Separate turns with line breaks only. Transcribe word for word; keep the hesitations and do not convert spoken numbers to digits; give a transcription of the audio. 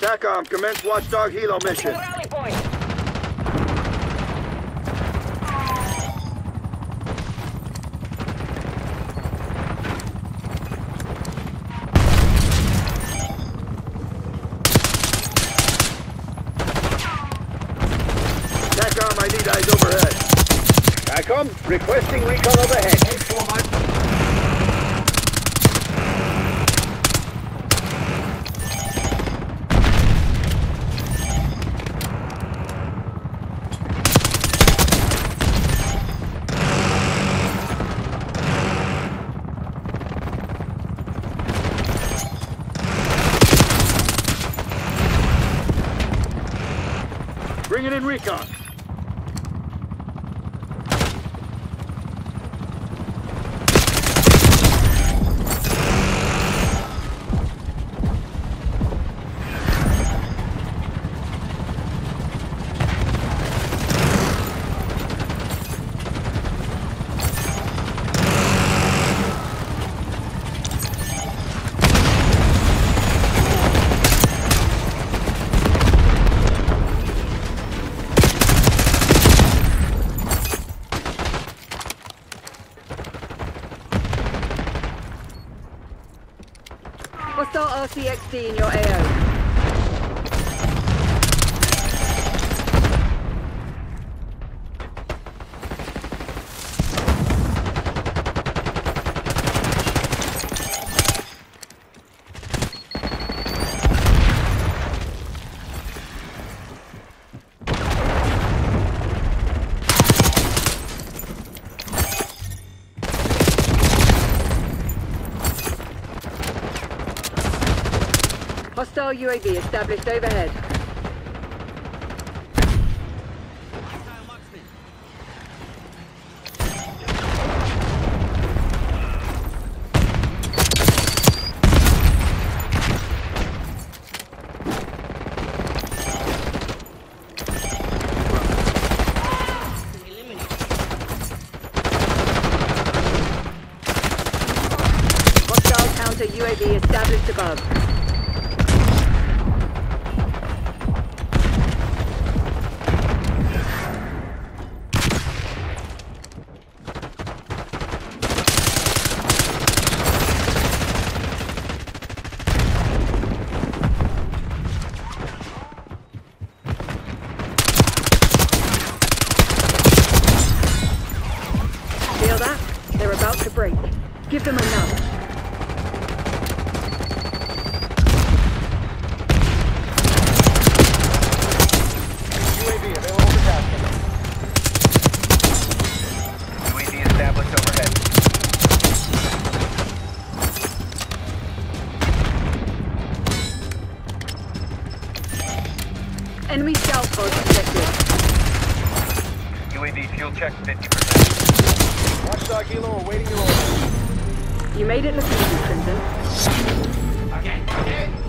TACOM, commence watchdog helo mission.
Rally point.
TACOM, I need eyes overhead. TACOM, requesting recon overhead. Bringing in recon.
Hostile R C X D in your A O. Hostile U A V established overhead. Hostile counter U A V established above. Feel that? They're about to break. Give them a nudge.
U A V available for tasking. U A V established overhead.
Enemy scout pod detected.
U A V fuel check fifty percent. Watchdog helo awaiting your order.
You made it look easy, Crimson.
Okay, okay.